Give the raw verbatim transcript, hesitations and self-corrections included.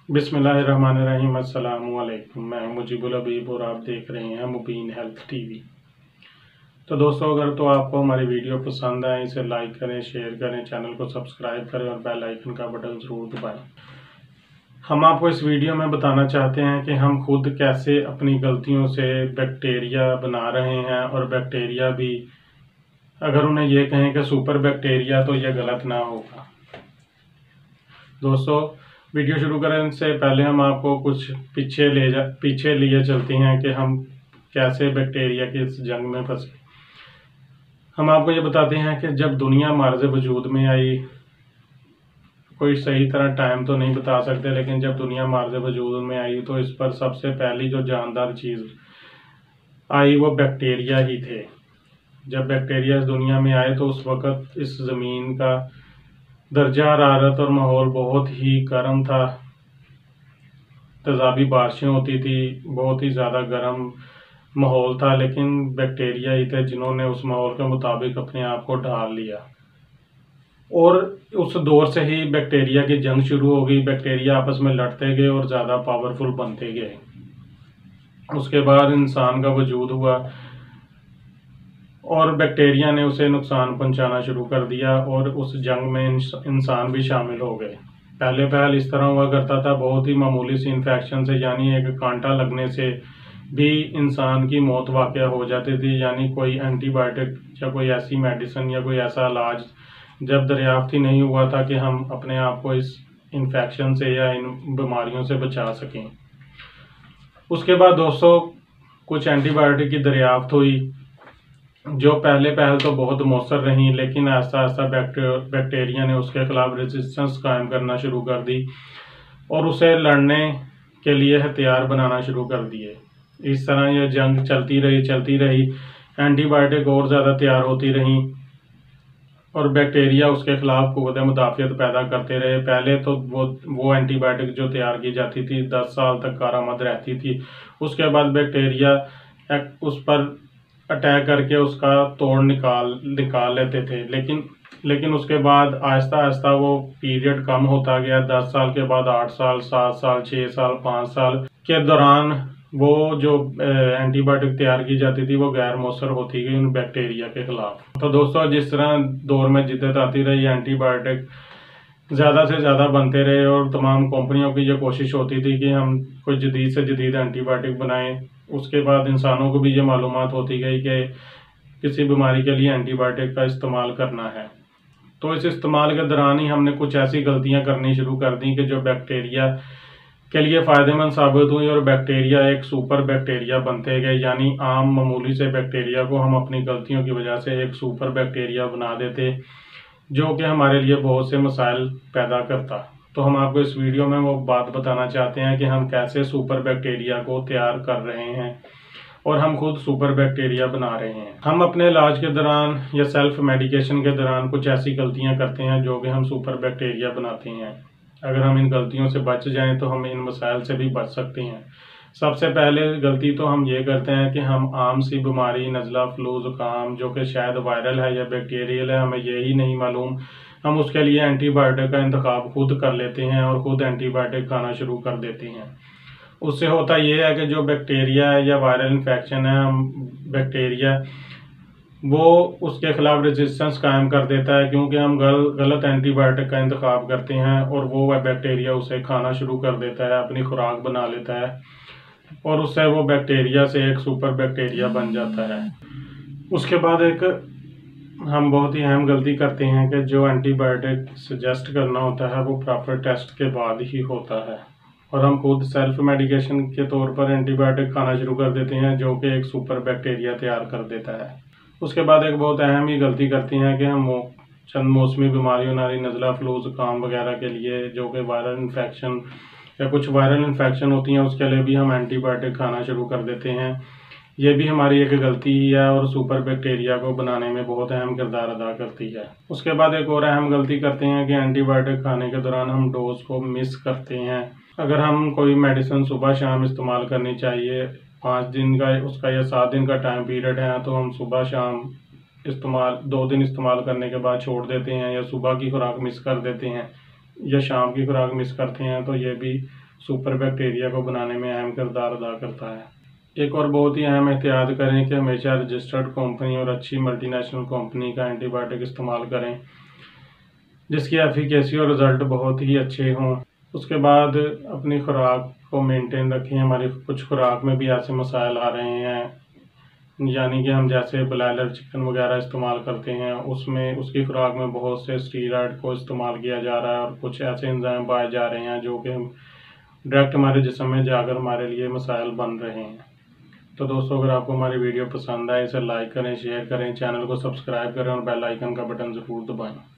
बिस्मिल्लाहिर्रहमानिर्रहीम। अस्सलामु अलैकुम। मैं मुजीबुल हबीब और आप देख रहे हैं मुबीन हेल्थ टीवी। तो दोस्तों, अगर तो आपको हमारी वीडियो पसंद आए इसे लाइक करें, शेयर करें, चैनल को सब्सक्राइब करें और बेल आइकन का बटन ज़रूर दबाएं। हम आपको इस वीडियो में बताना चाहते हैं कि हम खुद कैसे अपनी गलतियों से बैक्टीरिया बना रहे हैं, और बैक्टीरिया भी अगर उन्हें ये कहें कि सुपर बैक्टीरिया तो यह गलत ना होगा। दोस्तों, वीडियो शुरू करने से पहले हम आपको कुछ पीछे ले जा पीछे लिए चलते हैं कि हम कैसे बैक्टीरिया की इस जंग में फंसे। हम आपको ये बताते हैं कि जब दुनिया मार्ज़ वजूद में आई, कोई सही तरह टाइम तो नहीं बता सकते, लेकिन जब दुनिया मार्ज़ वजूद में आई तो इस पर सबसे पहली जो जानदार चीज़ आई वो बैक्टीरिया ही थे। जब बैक्टीरिया इस दुनिया में आए तो उस वक़्त इस ज़मीन का दर्जा हरारत और माहौल बहुत ही गर्म था। तेज़ाबी बारिशें होती थी, बहुत ही ज़्यादा गर्म माहौल था, लेकिन बैक्टीरिया ही थे जिन्होंने उस माहौल के मुताबिक अपने आप को ढाल लिया। और उस दौर से ही बैक्टीरिया की जंग शुरू हो गई। बैक्टीरिया आपस में लड़ते गए और ज़्यादा पावरफुल बनते गए। उसके बाद इंसान का वजूद हुआ और बैक्टीरिया ने उसे नुकसान पहुंचाना शुरू कर दिया, और उस जंग में इंसान भी शामिल हो गए। पहले पहल इस तरह हुआ करता था, बहुत ही मामूली सी इन्फेक्शन से, यानी एक कांटा लगने से भी इंसान की मौत वाक़या हो जाती थी। यानी कोई एंटीबायोटिक या कोई ऐसी मेडिसिन या कोई ऐसा इलाज जब दरियाफ्त ही नहीं हुआ था कि हम अपने आप को इस इन्फेक्शन से या इन बीमारियों से बचा सकें। उसके बाद दोस्तों, कुछ एंटीबायोटिक की दरियाफ्त हुई जो पहले पहल तो बहुत मौसर रही, लेकिन आहिस्ता आहिस्ता बैक्टीरिया ने उसके खिलाफ रेजिस्टेंस कायम करना शुरू कर दी और उसे लड़ने के लिए हथियार बनाना शुरू कर दिए। इस तरह यह जंग चलती रही चलती रही एंटीबायोटिक और ज़्यादा तैयार होती रहीं और बैक्टीरिया उसके खिलाफ क़ुव्वत मुदाफ़ियत पैदा करते रहे। पहले तो वो वो एंटीबायोटिक जो तैयार की जाती थी दस साल तक कारामद रहती थी। उसके बाद बैक्टीरिया उस पर अटैक करके उसका तोड़ निकाल निकाल लेते थे, लेकिन लेकिन उसके बाद आहिस्ता आहिस्ता वो पीरियड कम होता गया। दस साल के बाद आठ साल, सात साल, छः साल, पाँच साल के दौरान वो जो एंटीबायोटिक तैयार की जाती थी वो गैर मौसर होती गई उन बैक्टीरिया के खिलाफ। तो दोस्तों, जिस तरह दौर में जिद्दत आती रही, एंटीबायोटिक ज़्यादा से ज़्यादा बनते रहे और तमाम कंपनियों की ये कोशिश होती थी कि हम कोई जदीद से जदीद एंटीबायोटिक बनाएं। उसके बाद इंसानों को भी ये मालूमात होती गई कि किसी बीमारी के लिए एंटीबायोटिक का इस्तेमाल करना है। तो इस इस्तेमाल के दौरान ही हमने कुछ ऐसी गलतियां करनी शुरू कर दी कि जो बैक्टीरिया के लिए फ़ायदेमंद साबित हुई और बैक्टीरिया एक सुपर बैक्टीरिया बनते गए। यानी आम मामूली से बैक्टीरिया को हम अपनी गलतियों की वजह से एक सुपर बैक्टीरिया बना देते, जो कि हमारे लिए बहुत से मसाइल पैदा करता। तो हम आपको इस वीडियो में वो बात बताना चाहते हैं कि हम कैसे सुपर बैक्टीरिया को तैयार कर रहे हैं और हम खुद सुपर बैक्टीरिया बना रहे हैं। हम अपने इलाज के दौरान या सेल्फ मेडिकेशन के दौरान कुछ ऐसी गलतियां करते हैं जो कि हम सुपर बैक्टीरिया बनाते हैं। अगर हम इन गलतियों से बच जाएं तो हम इन मसाइल से भी बच सकते हैं। सबसे पहले गलती तो हम ये करते हैं कि हम आम सी बीमारी नज़ला, फ्लू, ज़ुकाम जो कि शायद वायरल है या बैक्टीरियल है, हमें यही नहीं मालूम, हम उसके लिए एंटीबायोटिक का इंतखाब खुद कर लेते हैं और ख़ुद एंटीबायोटिक खाना शुरू कर देते हैं। उससे होता यह है कि जो बैक्टीरिया है या वायरल इन्फेक्शन है, हम बैक्टीरिया वो उसके खिलाफ रेजिस्टेंस कायम कर देता है, क्योंकि हम गल, गलत एंटीबायोटिक का इंतखाब करते हैं और वो बैक्टीरिया उसे खाना शुरू कर देता है, अपनी खुराक बना लेता है और उससे वो बैक्टीरिया से एक सुपर बैक्टीरिया बन जाता है। उसके बाद एक हम बहुत ही अहम गलती करते हैं कि जो एंटीबायोटिक सजेस्ट करना होता है वो प्रॉपर टेस्ट के बाद ही होता है, और हम खुद सेल्फ मेडिकेशन के तौर पर एंटीबायोटिक खाना शुरू कर देते हैं जो कि एक सुपर बैक्टीरिया तैयार कर देता है। उसके बाद एक बहुत अहम ही गलती करते हैं कि हम चंद मौसमी बीमारियों, नारी नज़ला, फ्लू, ज़ुकाम वगैरह के लिए जो कि वायरल इन्फेक्शन या कुछ वायरल इन्फेक्शन होती हैं उसके लिए भी हम एंटीबायोटिक खाना शुरू कर देते हैं। ये भी हमारी एक गलती ही है और सुपर बैक्टीरिया को बनाने में बहुत अहम किरदार अदा करती है। उसके बाद एक और अहम गलती करते हैं कि एंटीबायोटिक खाने के दौरान हम डोज को मिस करते हैं। अगर हम कोई मेडिसिन सुबह शाम इस्तेमाल करनी चाहिए, पाँच दिन का उसका या सात दिन का टाइम पीरियड है, तो हम सुबह शाम इस्तेमाल दो दिन इस्तेमाल करने के बाद छोड़ देते हैं, या सुबह की खुराक मिस कर देते हैं या शाम की खुराक मिस करते हैं, तो ये भी सुपर बैक्टीरिया को बनाने में अहम किरदार अदा करता है। एक और बहुत ही अहम एहतियात करें कि हमेशा रजिस्टर्ड कंपनी और अच्छी मल्टीनेशनल कंपनी का एंटीबायोटिक इस्तेमाल करें जिसकी एफिकेसी और रिज़ल्ट बहुत ही अच्छे हों। उसके बाद अपनी खुराक को मेंटेन रखें। हमारी कुछ खुराक में भी ऐसे मसाइल आ रहे हैं, यानी कि हम जैसे ब्लायलर चिकन वगैरह इस्तेमाल करते हैं, उसमें उसकी खुराक में बहुत से स्टीरॉयड को इस्तेमाल किया जा रहा है और कुछ ऐसे एंजाइम पाए जा रहे हैं जो कि डायरेक्ट हमारे जिस्म में जाकर हमारे लिए मसाइल बन रहे हैं। तो दोस्तों, अगर आपको हमारी वीडियो पसंद आए इसे लाइक करें, शेयर करें, चैनल को सब्सक्राइब करें और बेल आइकन का बटन ज़रूर दबाएं।